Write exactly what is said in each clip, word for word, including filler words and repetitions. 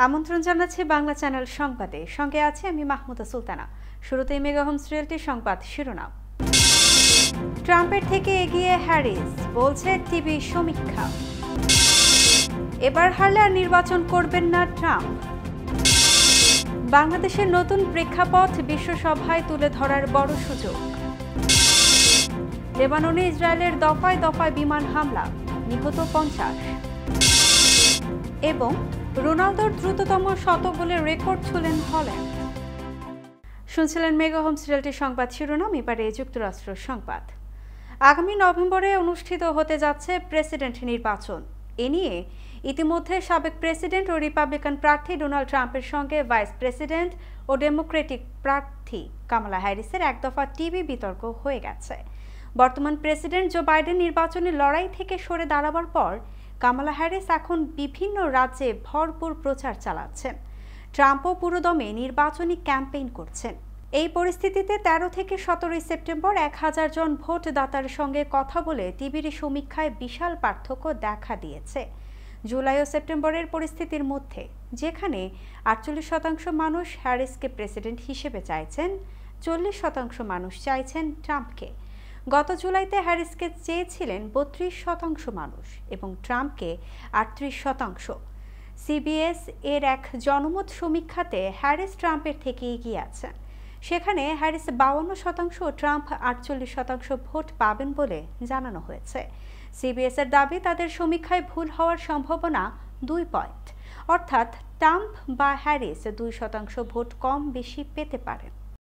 আমন্ত্রণ জানাচ্ছি বাংলা চ্যানেল সংবাদে। সঙ্গে আছে আমি মাহমুদা সুলতানা। শুরুতেই মেগা হোমস রিয়েলটি সংবাদ শিরোনাম। ট্রাম্পের থেকে এগিয়ে হ্যারিস, বলছে টিভি সমীক্ষা। এবার হারলে আর নির্বাচন করবেন না ট্রাম্প। বাংলাদেশের নতুন প্রেক্ষাপট বিশ্বসভায় তুলে ধরার বড় সুযোগ। লেবাননে ইসরায়েলের দফায় দফায় বিমান হামলা, নিহত পঞ্চাশ। এবং রোনালদোর দ্রুততম শতক গোলের রেকর্ড ছুঁলেন হল্যান্ড। শুনছিলেন মেগা হোমস রিয়েলটি সংবাদ শিরোনাম। এবারে যুক্তরাষ্ট্র সংবাদ। আগামী নভেম্বরে অনুষ্ঠিত হতে যাচ্ছে প্রেসিডেন্ট নির্বাচন। এ নিয়ে ইতিমধ্যে সাবেক প্রেসিডেন্ট ও রিপাবলিকান প্রার্থী ডোনাল্ড ট্রাম্পের সঙ্গে ভাইস প্রেসিডেন্ট ও ডেমোক্রেটিক প্রার্থী কামালা হ্যারিসের একদফা টিভি বিতর্ক হয়ে গেছে। বর্তমান প্রেসিডেন্ট জো বাইডেন নির্বাচনী লড়াই থেকে সরে দাঁড়াবার পর কামালা হ্যারিস এখন বিভিন্ন রাজ্যে ভরপুর প্রচার চালাচ্ছেন। ট্রাম্পও পুরোদমে নির্বাচনী ক্যাম্পেইন করছেন। এই পরিস্থিতিতে তেরো থেকে সতেরোই সেপ্টেম্বর এক হাজার জন ভোটদাতার সঙ্গে কথা বলে টিভির সমীক্ষায় বিশাল পার্থক্য দেখা দিয়েছে। জুলাই ও সেপ্টেম্বরের পরিস্থিতির মধ্যে, যেখানে আটচল্লিশ শতাংশ মানুষ হ্যারিসকে প্রেসিডেন্ট হিসেবে চাইছেন, চল্লিশ শতাংশ মানুষ চাইছেন ট্রাম্পকে। গত জুলাইতে হ্যারিসকে চেয়েছিলেন বত্রিশ শতাংশ মানুষ এবং ট্রাম্পকে আটত্রিশ শতাংশ। সিবিএস এর এক জনমত সমীক্ষাতে হ্যারিস ট্রাম্পের থেকে এগিয়ে আছেন। সেখানে হ্যারিস বাউন্ন শতাংশ ও ট্রাম্প আটচল্লিশ শতাংশ ভোট পাবেন বলে জানানো হয়েছে। সিবিএস এর দাবি, তাদের সমীক্ষায় ভুল হওয়ার সম্ভাবনা দুই পয়েন্ট, অর্থাৎ ট্রাম্প বা হ্যারিস দুই শতাংশ ভোট কম বেশি পেতে পারেন।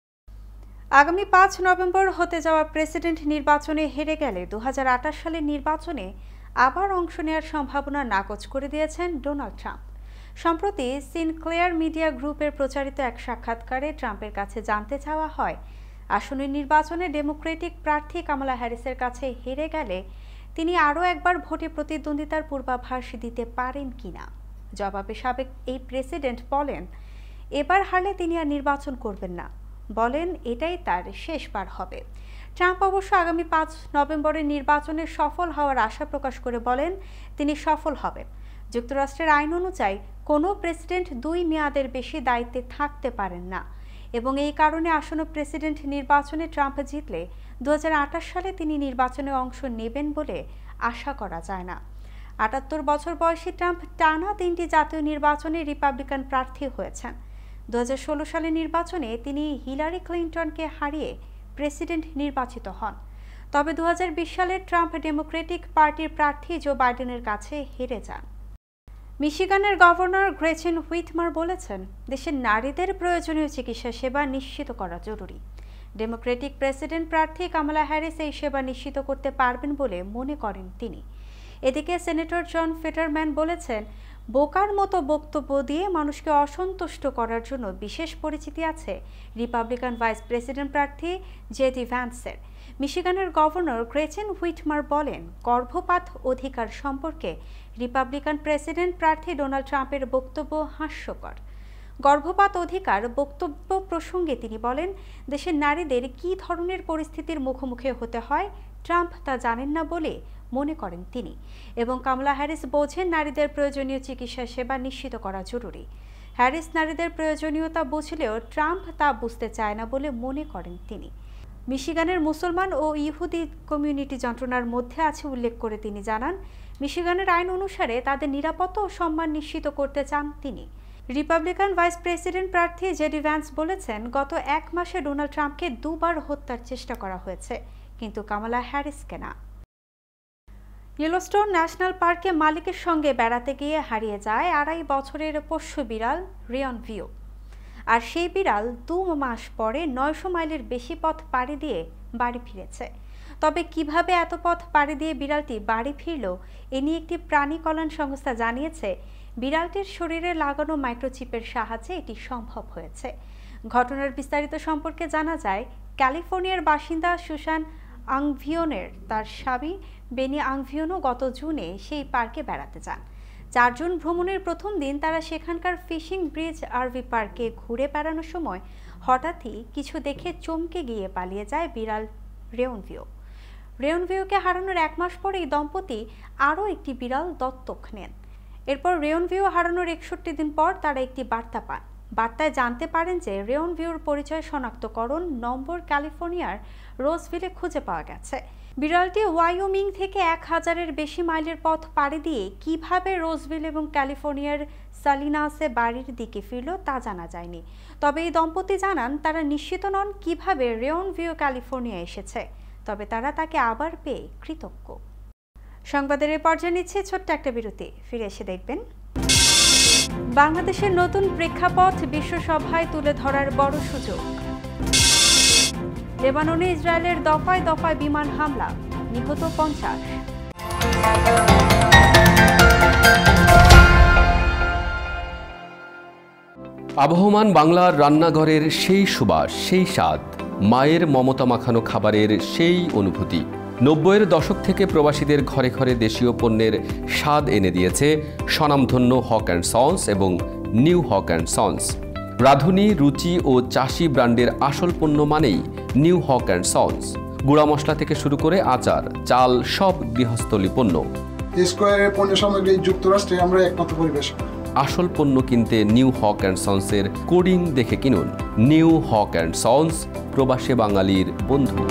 আগামী পাঁচ নভেম্বর হতে যাওয়া প্রেসিডেন্ট নির্বাচনে হেরে গেলে দু হাজার আঠাশ সালের নির্বাচনে আবার অংশ নেওয়ার সম্ভাবনা নাকচ করে দিয়েছেন ডোনাল্ড ট্রাম্প। সম্প্রতি সিনক্লেয়ার মিডিয়া গ্রুপের প্রচারিত এক সাক্ষাৎকারে ট্রাম্পের কাছে জানতে চাওয়া হয়, আসন্ন নির্বাচনে ডেমোক্রেটিক প্রার্থী কামালা হ্যারিসের কাছে হেরে গেলে তিনি আরও একবার ভোটে প্রতিদ্বন্দ্বিতার পূর্বাভাস দিতে পারেন কিনা। জবাবে সাবেক এই প্রেসিডেন্ট বলেন, এবার হারলে তিনি আর নির্বাচন করবেন না, বলেন এটাই তার শেষবার হবে। ট্রাম্প অবশ্য আগামী পাঁচ নভেম্বরের নির্বাচনে সফল হওয়ার আশা প্রকাশ করে বলেন তিনি সফল হবেন। যুক্তরাষ্ট্রের আইন অনুযায়ী কোনো প্রেসিডেন্ট দুই মেয়াদের বেশি দায়িত্বে থাকতে পারেন না এবং এই কারণে আসন্ন প্রেসিডেন্ট নির্বাচনে ট্রাম্প জিতলে দু হাজার আঠাশ সালে তিনি নির্বাচনে অংশ নেবেন বলে আশা করা যায় না। আটাত্তর বছর বয়সী ট্রাম্প টানা তিনটি জাতীয় নির্বাচনে রিপাবলিকান প্রার্থী হয়েছেন। দু হাজার ষোলো সালের নির্বাচনে তিনি হিলারি ক্লিন্টনকে হারিয়ে প্রেসিডেন্ট নির্বাচিত হন। তবে দু হাজার বিশ সালে ট্রাম্প ডেমোক্রেটিক পার্টির প্রার্থী জো বাইডেনের কাছে হেরে যান। মিশিগানের গভর্নর গ্রেচেন হুইটমার বলেছেন, দেশের নারীদের প্রয়োজনীয় চিকিৎসা সেবা নিশ্চিত করা জরুরি। ডেমোক্রেটিক প্রেসিডেন্ট প্রার্থী কামালা হ্যারিস এই সেবা নিশ্চিত করতে পারবেন বলে মনে করেন তিনি। এদিকে সেনেটর জন ফেটারম্যান বলেছেন, বোকার মতো বক্তব্য দিয়ে মানুষকে অসন্তুষ্ট করার জন্য বিশেষ পরিচিতি আছে রিপাবলিকান ভাইস প্রেসিডেন্ট প্রার্থী জেডি ভ্যান্সের। মিশিগানের গভর্নর গ্রেচেন হুইটমার বলেন, গর্ভপাত অধিকার সম্পর্কে রিপাবলিকান প্রেসিডেন্ট প্রার্থী ডোনাল্ড ট্রাম্পের বক্তব্য হাস্যকর। গর্ভপাত অধিকার বক্তব্য প্রসঙ্গে তিনি বলেন, দেশের নারীদের কী ধরনের পরিস্থিতির মুখোমুখি হতে হয় ট্রাম্প তা জানেন না বলে মনে করেন তিনি, এবং কামালা হ্যারিস বোঝেন নারীদের প্রয়োজনীয় চিকিৎসা সেবা নিশ্চিত করা জরুরি। হ্যারিস নারীদের প্রয়োজনীয়তা বুঝলেও ট্রাম্প তা বুঝতে চায় না বলে মনে করেন তিনি। মিশিগানের মুসলমান ও ইহুদি কমিউনিটি যন্ত্রণার মধ্যে আছে উল্লেখ করে তিনি জানান, মিশিগানের আইন অনুসারে তাদের নিরাপত্তা ও সম্মান নিশ্চিত করতে চান তিনি। রিপাবলিকান ভাইস প্রেসিডেন্ট প্রার্থী জেডি ভ্যান্স বলেছেন, গত এক মাসে ডোনাল্ড ট্রাম্পকে দুবার হত্যার চেষ্টা করা হয়েছে, কিন্তু কামালা হ্যারিসকে না। ইয়েলোস্টোন ন্যাশনাল পার্কে মালিকের সঙ্গে বেড়াতে গিয়ে হারিয়ে যায় আড়াই বছরের পোষ্য বিড়াল রিয়ন ভিউ। আর সেই বিড়াল দু মাস পরে নয়শো মাইলের বেশি পথ পাড়ি দিয়ে বাড়ি ফিরেছে। তবে কিভাবে এত পথ পাড়ি দিয়ে বিড়ালটি বাড়ি ফিরল, এ নিয়ে একটি প্রাণী কল্যাণ সংস্থা জানিয়েছে, বিড়ালটির শরীরে লাগানো মাইক্রোচিপের সাহায্যে এটি সম্ভব হয়েছে। ঘটনার বিস্তারিত সম্পর্কে জানা যায়, ক্যালিফোর্নিয়ার বাসিন্দা সুসান আংভিওনের তার স্বামী বেনি আংভিওনও গত জুনে সেই পার্কে বেড়াতে যান। চারজন ভ্রমণের প্রথম দিন তারা সেখানকার ফিশিং ব্রিজ আরভি পার্কে ঘুরে বেড়ানোর সময় হঠাৎই কিছু দেখে চমকে গিয়ে পালিয়ে যায় বিড়াল রেওনভিও। রেওনভিওকে হারানোর এক মাস পরে এই দম্পতি আরও একটি বিড়াল দত্তক নেন। এরপর রেয়ন ভিউ হারানোর একষট্টি দিন পর তারা একটি বার্তা পান। বার্তায় জানতে পারেন যে রেয়ন ভিউর পরিচয় শনাক্তকরণ নম্বর ক্যালিফোর্নিয়ার রোজভিলে খুঁজে পাওয়া গেছে। বিড়ালটি ওয়াইওমিং থেকে এক হাজারের বেশি মাইলের পথ পাড়ি দিয়ে কিভাবে রোজভিল এবং ক্যালিফোর্নিয়ার সালিনাসে বাড়ির দিকে ফিরল তা জানা যায়নি। তবে এই দম্পতি জানান তারা নিশ্চিত নন কিভাবে রেয়ন ভিউ ক্যালিফোর্নিয়া এসেছে, তবে তারা তাকে আবার পেয়ে কৃতজ্ঞ। সংবাদের এই পর্যায়ে নিচ্ছে ছোট্ট একটা বিরতি, ফিরে এসে দেখবেন বাংলাদেশের নতুন প্রেক্ষাপট বিশ্বসভায় তুলে ধরার বড় সুযোগ। লেবাননে ইসরায়েলের দফায় দফায় বিমান হামলা, নিহত পঞ্চাশ। আবহমান বাংলার রান্নাঘরের সেই সুবাস, সেই স্বাদ, মায়ের মমতা মাখানো খাবারের সেই অনুভূতি নব্বইয়ের দশক থেকে প্রবাসীদের ঘরে ঘরে দেশীয় পণ্যের স্বাদ এনে দিয়েছে স্বনামধন্য হক অ্যান্ড সন্স এবং new Haque and sons. Radhuni, Ruchi ও চাষি ব্র্যান্ডের আসল পণ্য মানেই নিউ হক অ্যান্ড সন্স। গুঁড়া মশলা থেকে শুরু করে আচার, চাল, সব গৃহস্থলী পণ্য। স্কয়ারের পণ্য সামগ্রী যুক্তরাষ্ট্রে আমরা একমাত্র পরিবেশক। আসল পণ্য কিনতে নিউ হক অ্যান্ড সন্সের কোডিং দেখে কিনুন। নিউ হক অ্যান্ড সন্স, প্রবাসী বাঙালির বন্ধু।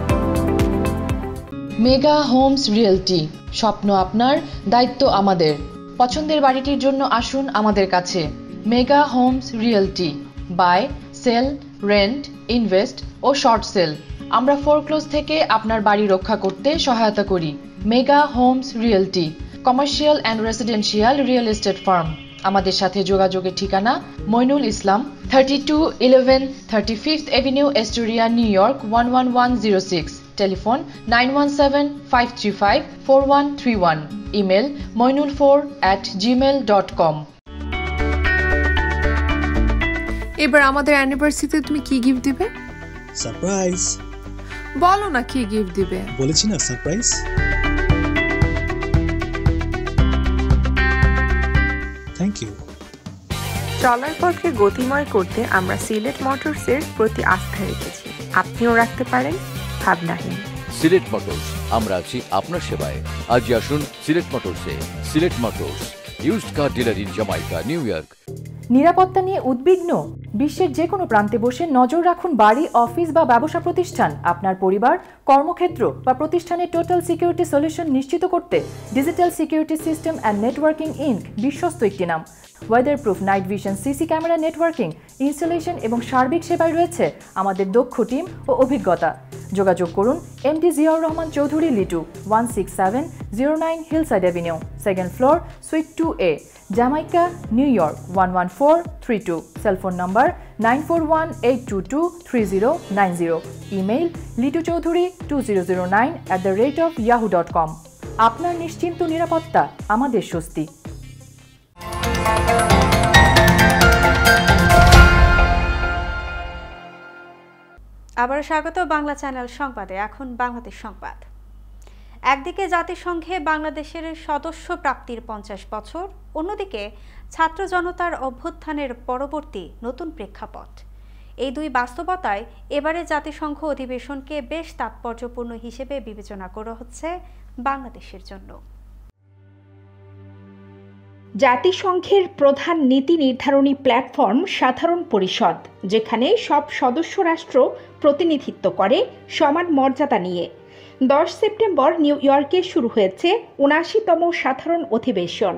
মেগা হোমস রিয়েলটি, স্বপ্ন আপনার, দায়িত্ব আমাদের। পছন্দের বাড়িটির জন্য আসুন আমাদের কাছে। Mega Homes Realty, buy, sell, rent, invest ও শর্ট সেল। আমরা ফোরক্লোজ থেকে আপনার বাড়ি রক্ষা করতে সহায়তা করি। Mega Homes Realty, commercial and residential real estate firm. আমাদের সাথে যোগাযোগের ঠিকানা Moinul Islam, thirty two eleven thirty fifth avenue, Astoria, New York one one one zero six. Telephone nine one seven five three five four one three one. Email Moinul four at Gmail dot কম। এবার আমাদের অ্যানিভার্সারিতে তুমি কি gift দিবে? Surprise. বলো না কি gift দিবে। বলেছি না সারপ্রাইজ। Thank you. চলার পথকে গতিময় করতে আমরা সিলেট মোটরসের প্রতি আস্থা রেখেছি। আপনিও রাখতে পারেন ভাবনাহীন। সিলেট মোটরস, আমরা আছি আপনার সেবায়। আজই আসুন সিলেট মোটরসে। Sylhet Motors, used car dealer in Jamaica, New York. নিরাপত্তা নিয়ে উদ্বিগ্ন? বিশ্বের যে কোনো প্রান্তে বসে নজর রাখুন বাড়ি, অফিস বা ব্যবসা প্রতিষ্ঠান। আপনার পরিবার, কর্মক্ষেত্র বা প্রতিষ্ঠানের টোটাল সিকিউরিটি সলিউশন নিশ্চিত করতে digital security system and networking Inc বিশ্বস্ত একটি নাম। Weatherproof night vision, CC camera, networking, installation এবং সার্বিক সেবায় রয়েছে আমাদের দক্ষ টিম ও অভিজ্ঞতা। যোগাযোগ করুন MD Ziaur Rahman Chowdhury Litu, one six seven zero nine Hillside avenue, second floor, suite two A, Jamaica, New York one one four three two. Cellphone number nine four one eight two two three zero nine zero. Email Litu Chowdhury two zero zero nine at the rate of Yahoo dot com. আপনার নিশ্চিন্ত নিরাপত্তা আমাদের স্বস্তি। আবার স্বাগত Bangla channel সংবাদে। এখন বাংলাদেশ সংবাদ। একদিকে জাতিসংঘে বাংলাদেশের সদস্য প্রাপ্তির পঞ্চাশ বছর, অন্যদিকে ছাত্র জনতার অভ্যুত্থানের পরবর্তী নতুন প্রেক্ষাপট। এই দুই বাস্তবতায় এবারে জাতিসংঘ অধিবেশনকে বেশ তাৎপর্যপূর্ণ হিসেবে বিবেচনা করা হচ্ছে বাংলাদেশের জন্য। জাতিসংঘের প্রধান নীতি নির্ধারণী প্ল্যাটফর্ম সাধারণ পরিষদ, যেখানে সব সদস্য রাষ্ট্র প্রতিনিধিত্ব করে সমান মর্যাদা নিয়ে। দশ সেপ্টেম্বর নিউ ইয়র্কে শুরু হয়েছে উনাশিতম সাধারণ অধিবেশন।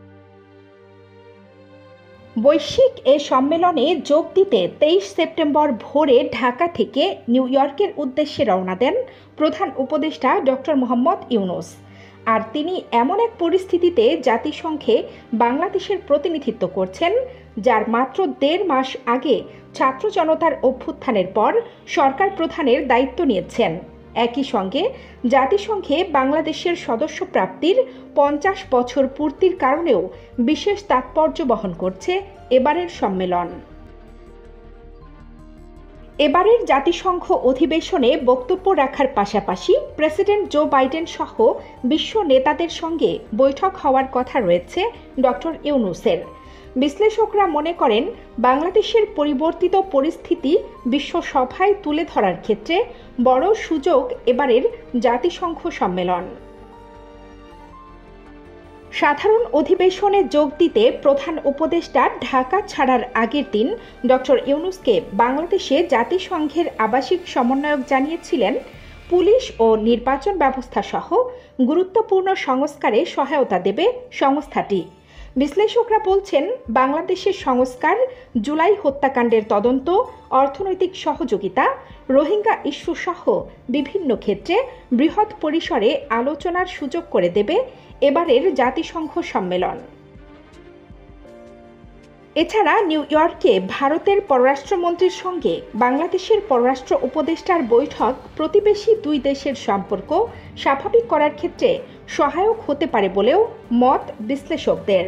বৈশ্বিক এ সম্মেলনে যোগ দিতে তেইশ সেপ্টেম্বর ভোরে ঢাকা থেকে নিউ ইয়র্কের উদ্দেশ্যে রওনা দেন প্রধান উপদেষ্টা ডক্টর মোহাম্মদ ইউনূস। আর তিনি এমন এক পরিস্থিতিতে জাতিসংঘে বাংলাদেশের প্রতিনিধিত্ব করছেন, যার মাত্র দেড় মাস আগে ছাত্র জনতার অভ্যুত্থানের পর সরকার প্রধানের দায়িত্ব নিয়েছেন। একই সঙ্গে জাতিসংঘে বাংলাদেশের সদস্য প্রাপ্তির পঞ্চাশ বছর পূর্তির কারণেও বিশেষ তাৎপর্য বহন করছে এবারের সম্মেলন। এবারের জাতিসংঘ অধিবেশনে বক্তব্য রাখার পাশাপাশি প্রেসিডেন্ট জো বাইডেন সহ বিশ্ব নেতাদের সঙ্গে বৈঠক হওয়ার কথা রয়েছে ডক্টর ইউনূসের। বিশ্লেষকরা মনে করেন, বাংলাদেশের পরিবর্তিত পরিস্থিতি বিশ্ব সভায় তুলে ধরার ক্ষেত্রে বড় সুযোগ এবারের জাতিসংঘ সম্মেলন। সাধারণ অধিবেশনে যোগ দিতে প্রধান উপদেষ্টা ঢাকা ছাড়ার আগের দিন ডক্টর ইউনূসকে বাংলাদেশে জাতিসংঘের আবাসিক সমন্বয়ক জানিয়েছিলেন পুলিশ ও নির্বাচন ব্যবস্থা সহ গুরুত্বপূর্ণ সংস্কারে সহায়তা দেবে সংস্থাটি। বিশ্লেষকরা বলছেন, বাংলাদেশের সংস্কার, জুলাই হত্যাকাণ্ডের তদন্ত, অর্থনৈতিক সহযোগিতা, রোহিঙ্গা ইস্যু সহ বিভিন্ন ক্ষেত্রে বৃহৎ পরিসরে আলোচনার সুযোগ করে দেবে এবারের জাতিসংঘ সম্মেলন। এছাড়া নিউ ইয়র্কে ভারতের পররাষ্ট্রমন্ত্রীর সঙ্গে বাংলাদেশের পররাষ্ট্র উপদেষ্টার বৈঠক প্রতিবেশী দুই দেশের সম্পর্ক স্বাভাবিক করার ক্ষেত্রে সহায়ক হতে পারে বলেও মত বিশ্লেষকদের।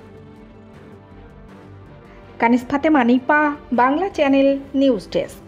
Kanis Fatema Nipa, Bangla channel news desk.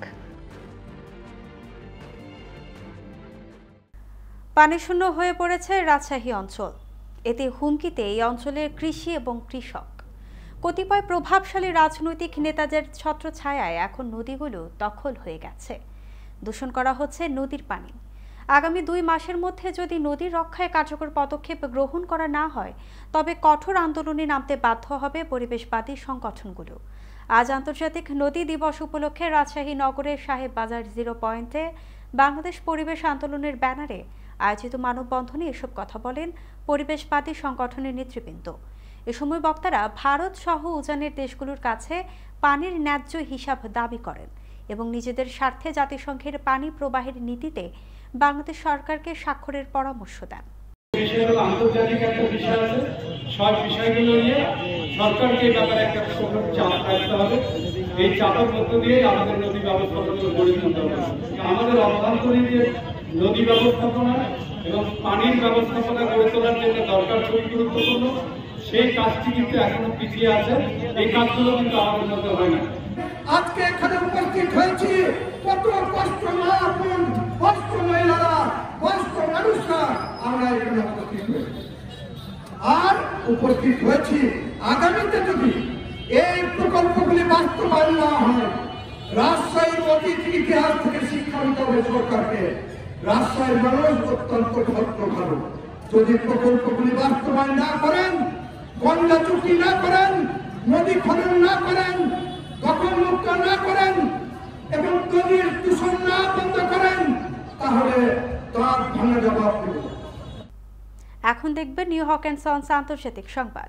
পানিশূন্য হয়ে পড়েছে রাজশাহী অঞ্চল। এতে হুমকিতে এই অঞ্চলের কৃষি এবং কৃষক। কতিপয় প্রভাবশালী রাজনৈতিক নেতাদের ছত্রছায়ায় এখন নদীগুলো দখল হয়ে গেছে। দূষণ করা হচ্ছে নদীর পানি। আগামী দুই মাসের মধ্যে যদি নদী রক্ষায় কার্যকর পদক্ষেপ গ্রহণ করা না হয়, তবে কঠোর আন্দোলনে নামতে বাধ্য হবে পরিবেশবাদী সংগঠনগুলো। আজ আন্তর্জাতিক নদী দিবস উপলক্ষে রাজশাহী নগরের সাহেব বাজার জিরো পয়েন্টে বাংলাদেশ পরিবেশ আন্দোলনের ব্যানারে আয়োজিত মানববন্ধনে এসব কথা বলেন পরিবেশবাদী সংগঠনের নেতৃবৃন্দ। এ সময় বক্তারা ভারত সহ উজানের দেশগুলোর কাছে পানির ন্যায্য হিসাব দাবি করেন এবং নিজেদের স্বার্থে জাতিসংঘের পানি প্রবাহের নীতিতে বাংলাদেশ সরকারকে স্বাক্ষরের পরামর্শ দেন। আন্তর্জাতিক একটা বিষয় আছে, সব বিষয়গুলো নিয়ে সরকারকে এই ব্যাপারে একটা কঠোর চাপ রাখতে হবে। এই চাপের মধ্য দিয়ে আমাদের নদী ব্যবস্থাপনা গড়ে তুলতে হবে। আমাদের অভ্যন্তরীণ যে নদী ব্যবস্থাপনা এবং পানির ব্যবস্থাপনা গড়ে তোলার জন্য দরকার খুবই গুরুত্বপূর্ণ। সেই কাজটি কিন্তু এখনো পিছিয়ে আছে। এই কাজগুলো কিন্তু আমাদের মধ্যে হয় না। আজকে এখানে উপস্থিত হয়েছি কত কষ্ট মা বোন, কষ্ট মহিলারা, কষ্ট মানুষরা আমরা এখানে উপস্থিত হয়েছি। আর উপস্থিত হয়েছি আগামীতে যদি এই প্রকল্পগুলি বাস্তবায়ন না হয়, রাজশাহীর অতীত ইতিহাস থেকে শিক্ষা নিতে হবে সরকারকে। রাজশাহীর মানুষ অত্যন্ত ভদ্র ভালো। যদি প্রকল্পগুলি বাস্তবায়ন না করেন, গঙ্গা চুক্তি না করেন, নদী খনন না করেন, দখল মুক্ত না করেন এবং নদীর দূষণ না বন্ধ করেন, তাহলে তার ভাঙা জবাব দেব। এখন দেখবেন নিউ হক অ্যান্ড সন্স আন্তর্জাতিক সংবাদ।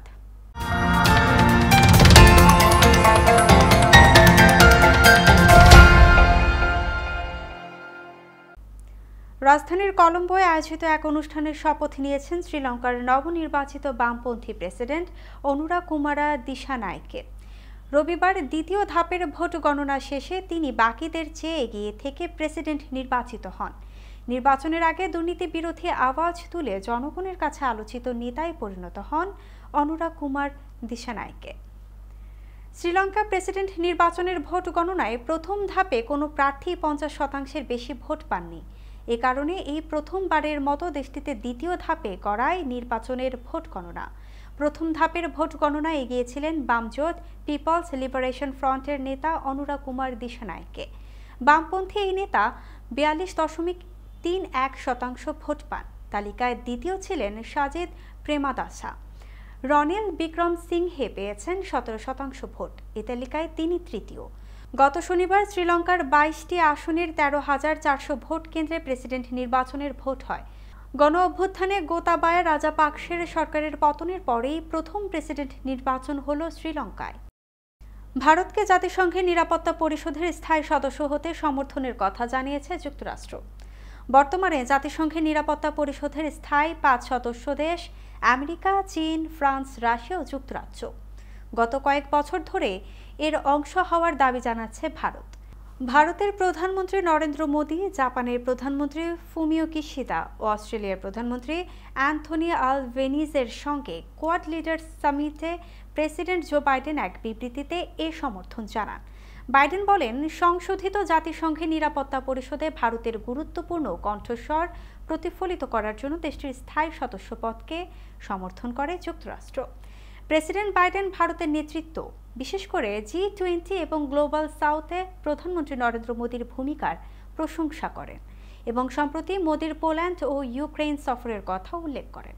রাজধানীর কলম্বোয় আয়োজিত এক অনুষ্ঠানে শপথ নিয়েছেন শ্রীলঙ্কার নবনির্বাচিত বামপন্থী প্রেসিডেন্ট অনুরা কুমারা দিশানায়কে। রবিবার দ্বিতীয় ধাপের ভোট গণনা শেষে তিনি বাকিদের চেয়ে এগিয়ে থেকে প্রেসিডেন্ট নির্বাচিত হন। নির্বাচনের আগে দুর্নীতি বিরোধী আওয়াজ তুলে জনগণের কাছে আলোচিত নেতায় পরিণত হন অনুরা কুমার দিশানায়কে। শ্রীলঙ্কা প্রেসিডেন্ট নির্বাচনের ভোট গণনায় প্রথম ধাপে কোনো প্রার্থী পঞ্চাশ শতাংশের বেশি ভোট পাননি। এ কারণে এই প্রথমবারের মতো দেশটিতে দ্বিতীয় ধাপে করায় নির্বাচনের ভোট গণনা। প্রথম ধাপের ভোট গণনায় এগিয়েছিলেন বামজোট পিপলস লিবারেশন ফ্রন্টের নেতা অনুরা কুমার দিশানায়কে। বামপন্থী এই নেতা বিয়াল্লিশ দশমিক তিন এক শতাংশ ভোট পান। তালিকায় দ্বিতীয় ছিলেন সাজিদ প্রেমাদাসা। রনিল বিক্রম সিংহে পেয়েছেন সতেরো শতাংশ ভোট। এ তালিকায় তিনি তৃতীয়। গত শনিবার শ্রীলঙ্কার বাইশটি আসনের তেরো হাজার চারশো ভোট কেন্দ্রে প্রেসিডেন্ট নির্বাচনের ভোট হয়। গণ অভ্যুত্থানে গোতাবায়া রাজাপাকসের সরকারের পতনের পরেই প্রথম প্রেসিডেন্ট নির্বাচন হল শ্রীলঙ্কায়। ভারতকে জাতিসংঘের নিরাপত্তা পরিষদের স্থায়ী সদস্য হতে সমর্থনের কথা জানিয়েছে যুক্তরাষ্ট্র। বর্তমানে জাতিসংঘের নিরাপত্তা পরিষদের স্থায়ী পাঁচ সদস্য দেশ আমেরিকা, চীন, ফ্রান্স, রাশিয়া ও যুক্তরাজ্য। গত কয়েক বছর ধরে এর অংশ হওয়ার দাবি জানাচ্ছে ভারত। ভারতের প্রধানমন্ত্রী নরেন্দ্র মোদী, জাপানের প্রধানমন্ত্রী ফুমিও কিশিদা ও অস্ট্রেলিয়ার প্রধানমন্ত্রী অ্যান্থনি আলবেনিজের সঙ্গে কোয়াড লিডার্স সামিটে প্রেসিডেন্ট জো বাইডেন এক বিবৃতিতে এ সমর্থন জানান। বাইডেন বলেন, সংশোধিত জাতিসংঘের নিরাপত্তা পরিষদে ভারতের গুরুত্বপূর্ণ কণ্ঠস্বর প্রতিফলিত করার জন্য দেশটির স্থায়ী সদস্য পদকে সমর্থন করে যুক্তরাষ্ট্র। প্রেসিডেন্ট বাইডেন ভারতের নেতৃত্ব, বিশেষ করে জি টোয়েন্টি এবং গ্লোবাল সাউথে প্রধানমন্ত্রী নরেন্দ্র মোদীর ভূমিকার প্রশংসা করেন এবং সম্প্রতি মোদীর পোল্যান্ড ও ইউক্রেন সফরের কথা উল্লেখ করেন।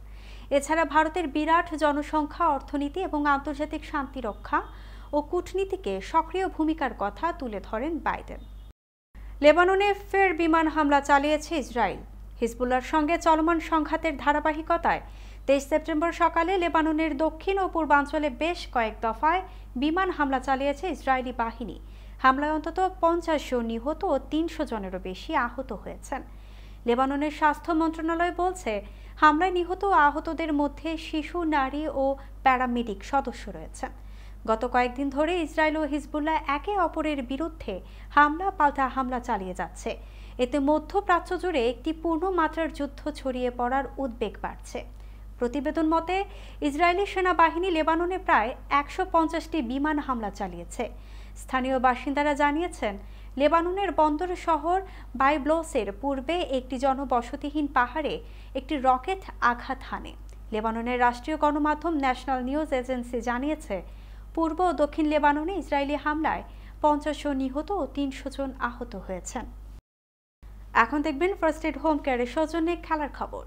এছাড়া ভারতের বিরাট জনসংখ্যা, অর্থনীতি এবং আন্তর্জাতিক শান্তি রক্ষা ও কূটনীতিকে সক্রিয় ভূমিকার কথা তুলে ধরেন বাইডেন। লেবাননে ফের বিমান হামলা চালিয়েছে ইসরায়েল। হিজবুল্লাহর সঙ্গে চলমান সংঘাতের ধারাবাহিকতায় তেইশ সেপ্টেম্বর সকালে লেবাননের দক্ষিণ ও পূর্বাঞ্চলে বেশ কয়েক দফায় বিমান হামলা চালিয়েছে ইসরায়েলি বাহিনী। হামলায় অন্তত পঞ্চাশ জন নিহত ও তিনশো জনেরও বেশি আহত হয়েছেন। লেবাননের স্বাস্থ্য মন্ত্রণালয় বলছে, হামলায় নিহত ও আহতদের মধ্যে শিশু, নারী ও প্যারামেডিক সদস্য রয়েছেন। গত কয়েকদিন ধরে ইসরায়েল ও হিজবুল্লাহ একে অপরের বিরুদ্ধে হামলা পাল্টা হামলা চালিয়ে যাচ্ছে। এতে মধ্যপ্রাচ্য জুড়ে একটি পূর্ণমাত্রার যুদ্ধ ছড়িয়ে পড়ার উদ্বেগ বাড়ছে। প্রতিবেদন মতে, ইসরায়েলি সেনাবাহিনী লেবাননে প্রায় একশো পঞ্চাশটি বিমান হামলা চালিয়েছে। স্থানীয় বাসিন্দারা জানিয়েছেন, লেবাননের বন্দর শহর বাইব্লোসের পূর্বে একটি জনবসতিহীন পাহাড়ে একটি রকেট আঘাত হানে। লেবাননের রাষ্ট্রীয় গণমাধ্যম ন্যাশনাল নিউজ এজেন্সি জানিয়েছে, পূর্ব ও দক্ষিণ লেবাননে ইসরায়েলি হামলায় পঞ্চাশ জন নিহত ও তিনশো জন আহত হয়েছেন। এখন দেখবেন ফার্স্ট এড হোম কেয়ারের সৌজন্যে খেলার খবর।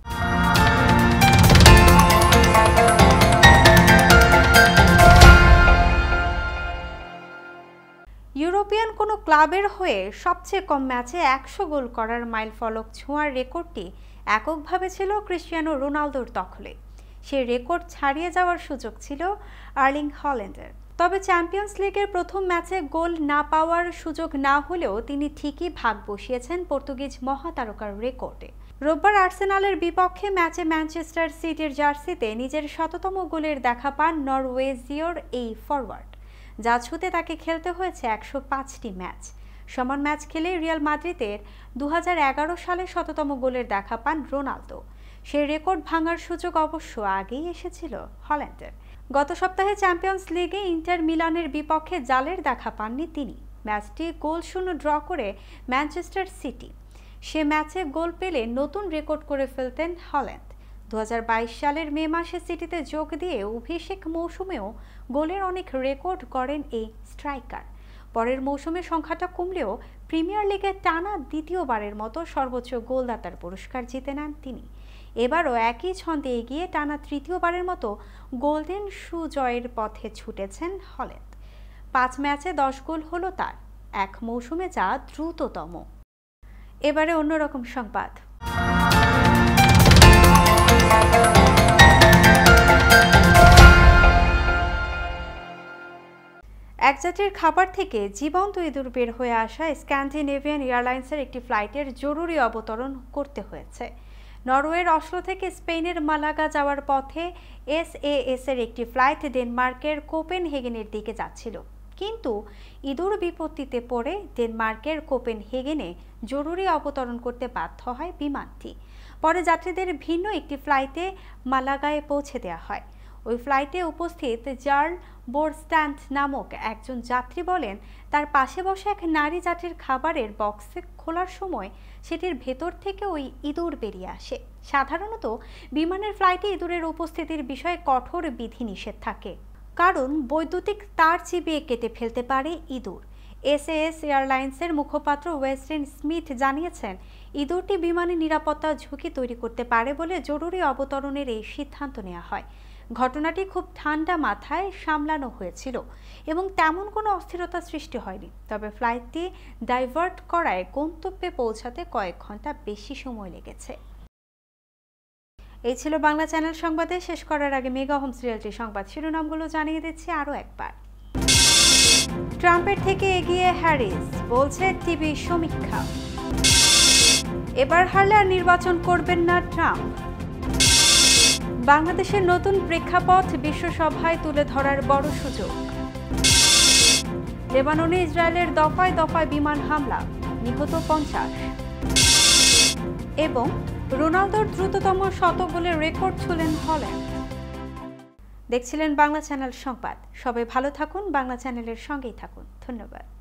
ইউরোপিয়ান কোনো ক্লাবের হয়ে সবচেয়ে কম ম্যাচে একশো গোল করার মাইল ফলক ছোঁয়ার রেকর্ডটি এককভাবে ছিল ক্রিস্টিয়ানো রোনালদোর দখলে। সেই রেকর্ড ছাড়িয়ে যাওয়ার সুযোগ ছিল আর্লিং হল্যান্ডের। তবে চ্যাম্পিয়ন্স লিগের প্রথম ম্যাচে গোল না পাওয়ার সুযোগ না হলেও তিনি ঠিকই ভাগ বসিয়েছেন পর্তুগিজ মহাতারকার রেকর্ডে। রোববার আর্সেনালের বিপক্ষে ম্যাচে ম্যানচেস্টার সিটির জার্সিতে নিজের শততম গোলের দেখা পান নরওয়েজীয় এই ফরওয়ার্ড, যা ছুঁতে তাকে খেলতে হয়েছে একশো পাঁচটি ম্যাচ। সমান ম্যাচ খেলে রিয়াল মাদ্রিদের দু হাজার এগারো সালে শততম গোলের দেখা পান রোনালদো। সেই রেকর্ড ভাঙার সুযোগ অবশ্য আগেই এসেছিল হল্যান্ডের। গত সপ্তাহে চ্যাম্পিয়ন্স লিগে ইন্টার মিলানের বিপক্ষে জালের দেখা পাননি তিনি। ম্যাচটি গোল শূন্য ড্র করে ম্যানচেস্টার সিটি। সে ম্যাচে গোল পেলে নতুন রেকর্ড করে ফেলতেন হল্যান্ড। দু হাজার বাইশ সালের মে মাসে সিটিতে যোগ দিয়ে অভিষেক মৌসুমেও গোলের অনেক রেকর্ড করেন এই স্ট্রাইকার। পরের মৌসুমে সংখ্যাটা কমলেও প্রিমিয়ার লিগে টানা দ্বিতীয়বারের মতো সর্বোচ্চ গোলদাতার পুরস্কার জিতে নেন তিনি। এবারও একই ছন্দে এগিয়ে টানা তৃতীয়বারের মতো গোল্ডেন শু জয়ের পথে ছুটেছেন হল্যান্ড। পাঁচ ম্যাচে দশ গোল হলো তার, এক মৌসুমে যা দ্রুততম। এবারে অন্যরকম সংবাদ। এক জাতির খাবার থেকে জীবন্ত ইঁদুর বের হয়ে আসা স্ক্যান্ডিনেভিয়ান এয়ারলাইন্সের একটি ফ্লাইটের জরুরি অবতরণ করতে হয়েছে। নরওয়ের অসলো থেকে স্পেনের মালাগা যাওয়ার পথে এসএএস এর একটি ফ্লাইট ডেনমার্কের কোপেনহেগেনের দিকে যাচ্ছিল, কিন্তু ইঁদুর বিপত্তিতে পড়ে ডেনমার্কের কোপেনহেগেনে জরুরি অবতরণ করতে বাধ্য হয় বিমানটি। পরে যাত্রীদের ভিন্ন একটি ফ্লাইটে মালাগায় পৌঁছে দেওয়া হয়। ওই ফ্লাইটে উপস্থিত জার্ল বোরস্ট্যান্ড নামক একজন যাত্রী বলেন, তার পাশে বসে এক নারী যাত্রীর খাবারের বক্সে খোলার সময় সেটির ভেতর থেকে ওই ইঁদুর বেরিয়ে আসে। সাধারণত বিমানের ফ্লাইটে ইঁদুরের উপস্থিতির বিষয়ে কঠোর বিধিনিষেধ থাকে, কারণ বৈদ্যুতিক তার চিবিয়ে কেটে ফেলতে পারে ইঁদুর। এসএএস এয়ারলাইন্সের মুখপাত্র ওয়েস্টেন স্মিথ জানিয়েছেন, ইঁদুরটি বিমানে নিরাপত্তা ঝুঁকি তৈরি করতে পারে বলে জরুরি অবতরণের এই সিদ্ধান্ত নেওয়া হয়। ঘটনাটি খুব ঠান্ডা মাথায় সামলানো হয়েছিল এবং তেমন কোনো অস্থিরতা সৃষ্টি হয়নি। তবে ফ্লাইটটি ডাইভার্ট করায় গন্তব্যে পৌঁছাতে কয়েক ঘন্টা বেশি সময় লেগেছে। এই ছিল বাংলা চ্যানেল সংবাদে। শেষ করার আগে মেগা হোমস রিয়েলটি সংবাদ শিরোনামগুলো জানিয়ে দিচ্ছি আরও একবার। ট্রাম্পের থেকে এগিয়ে হ্যারিস, বলছে টিভি সমীক্ষা। এবার হারলে আর নির্বাচন করবেন না ট্রাম্প। বাংলাদেশের নতুন প্রেক্ষাপট বিশ্বসভায় তুলে ধরার বড় সুযোগ। লেবাননে ইসরায়েলের দফায় দফায় বিমান হামলা, নিহত পঞ্চাশ। এবং রোনালদোর দ্রুততম শতক গোলের রেকর্ড ছুঁলেন হল্যান্ড। দেখছিলেন বাংলা চ্যানেল সংবাদ। সবাই ভালো থাকুন, বাংলা চ্যানেলের সঙ্গেই থাকুন। ধন্যবাদ।